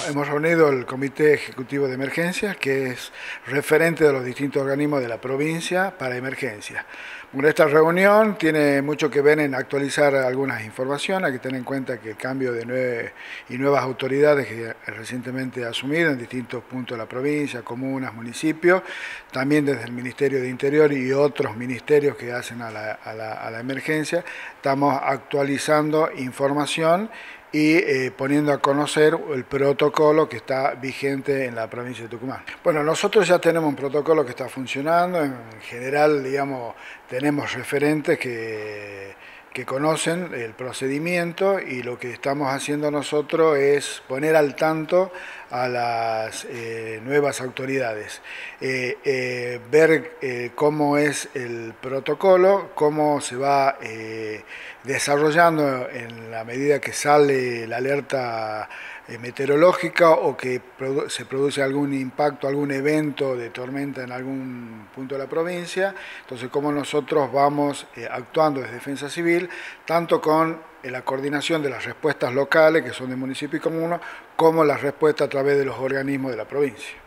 hemos reunido el Comité Ejecutivo de Emergencias, que es referente de los distintos organismos de la provincia para emergencias. Bueno, esta reunión tiene mucho que ver en actualizar algunas informaciones. Hay que tener en cuenta que el cambio de nuevas autoridades que recientemente ha asumido en distintos puntos de la provincia, comunas, municipios, también desde el Ministerio de Interior y otros ministerios que hacen a la emergencia, estamos actualizando información y poniendo a conocer el protocolo que está vigente en la provincia de Tucumán. Bueno, nosotros ya tenemos un protocolo que está funcionando. En general, digamos, tenemos referentes que conocen el procedimiento, y lo que estamos haciendo nosotros es poner al tanto a las nuevas autoridades, ver cómo es el protocolo, cómo se va desarrollando en la medida que sale la alerta meteorológica o que se produce algún impacto, algún evento de tormenta en algún punto de la provincia. Entonces, cómo nosotros vamos actuando desde Defensa Civil, tanto con la coordinación de las respuestas locales, que son de municipio y comuna, como las respuestas a través de los organismos de la provincia.